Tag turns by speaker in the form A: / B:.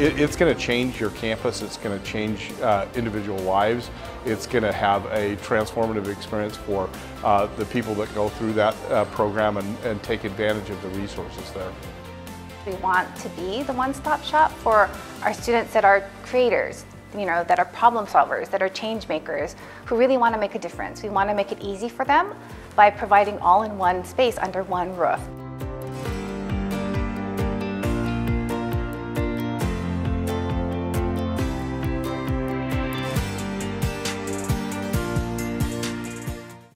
A: It's going to change your campus. It's going to change individual lives. It's going to have a transformative experience for the people that go through that program and take advantage of the resources there.
B: We want to be the one-stop shop for our students that are creators, that are problem solvers, that are change makers, who really want to make a difference. We want to make it easy for them by providing all-in-one space under one roof.